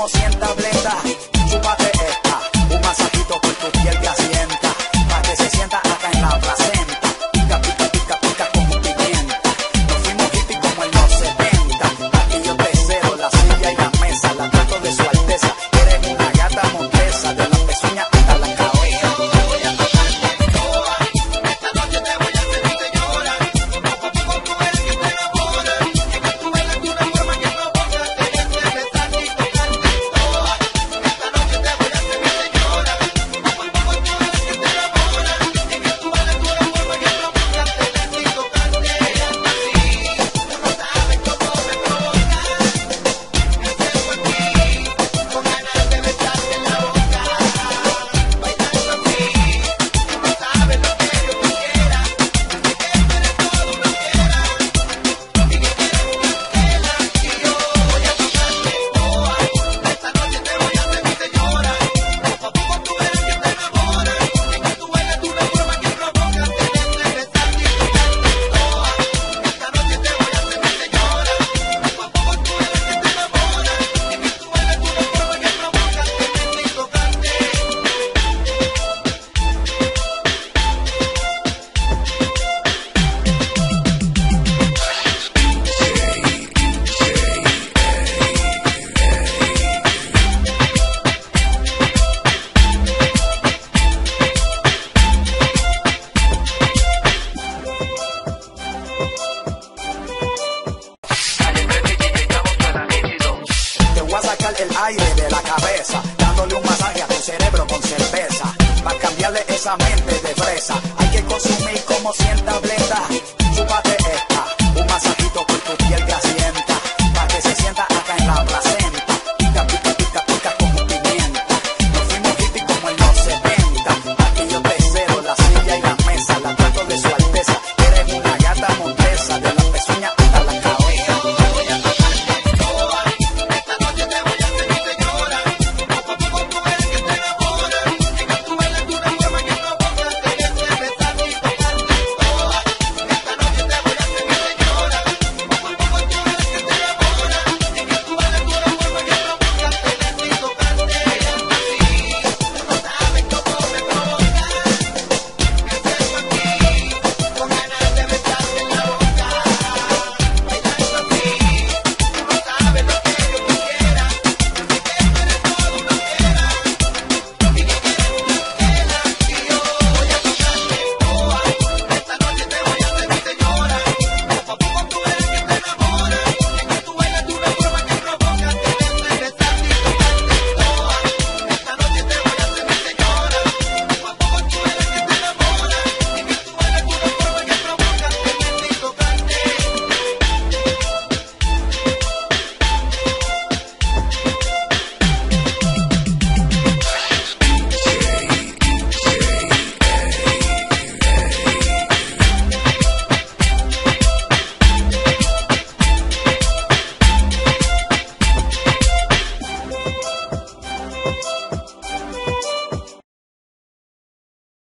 como si en tableta. Chúpate esta, un masajito por tu piel que asienta, para que se sienta acá en la placenta. Pica, pica, pica, pica como pimienta. Nos fuimos hippie como en los 70. Aquí yo te cedo la silla y la mesa, la trato de su alteza. Eres una gata montesa, de las pezuñas hasta la cabeza. Voy a tocarte toda, esta noche te voy a hacer mi señora. Poco a poco tú eres quien te enamora, y que tú bailas de una forma que provoca quererte besar y tocarte toda. Esta noche te voy a hacer mi señora. Poco a poco tú eres quien te enamora, y que tú bailas de una forma que provoca quererte y tocarte. Así, tú no sabes cómo me provoca, me acerco a ti, con ganas de besarte en la boca. Bailando así, tú no sabes lo que yo quisiera, de que tú eres todo lo que quiera, y que quieres una candela, y yo voy a tocarte toda. Esta noche te voy a hacer mi señora. Poco a poco tú eres quien te enamora, y que tú bailas de una forma que provoca quererte besarte y tocarte toda. Esta noche te voy a hacer mi señora. Poco a poco tú eres quien te enamora, y que tú bailas de una forma que provoca quererte y tocarte. Te voy a sacar el aire de la cabeza, dándole un masaje a tu cerebro con cerveza, para cambiarle esa mente de fresa. Hay que consumir como si en tableta. Chúpate esta, un masajito por tu piel que asienta, para que se sienta acá en la placenta. Pica, pica, pica, pica como pimienta. Nos fuimos hippie como en los 70. Aquí yo te cedo la silla y la mesa, la trato de su alteza. Eres una gata montesa, de las pezuñas hasta la cabeza. Voy a tocarte toda, esta noche te voy a hacer mi señora. Poco a poco tú eres quien te enamora, y que tú bailas de una forma que provoca quererte besarte y tocarte toda. Esta noche te voy a hacer mi señora. Poco a poco tú eres quien te enamora, y que tú bailas de una forma que provoca quererte y tocarte. Así, tú no sabes cómo me provoca, me acerco a ti, con ganas de besarte en la boca. Bailando así, tú no sabes lo que yo quisiera, de que tú eres todo lo que quiera, y que quieres una candela, y yo voy a tocarte toda. Esta noche te voy a hacer mi señora. Poco a poco tú eres quien te enamora, y que tú bailas de una forma que provoca quererte besarte y tocarte toda. Esta noche te voy a hacer mi señora. Poco a poco tú eres quien te enamora, y que tú bailas de una forma que provoca quererte y tocarte.